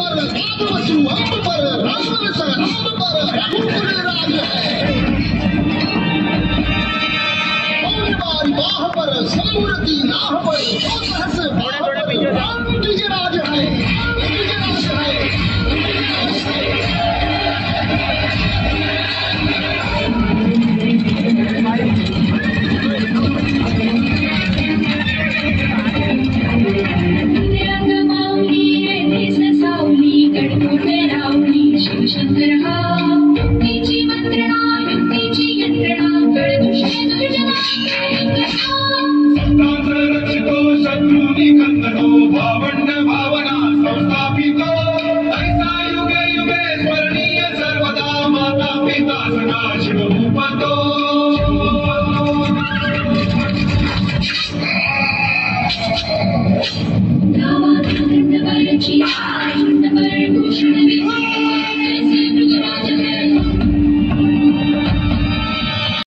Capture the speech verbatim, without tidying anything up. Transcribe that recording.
पर राजवसु अम्ब पर राजवंश अम्ब पर रघुकुल राज है। बारी बाह पर समूर्ति नाह पर सहस बाह पर राम विजयराज है, विजयराज है। शिवशंकर हा युक्तीची मंत्रणा युक्तीची यंत्रणा कळदुष्टे दुर्जना संतांचा रक्षितो शत्रूनी खंदनो भावंड भावना संस्थापितो ऐसा युगे युगे स्मरणीय सर्वदा माता पिता सदा शिवभूपतो गावात खंड वरची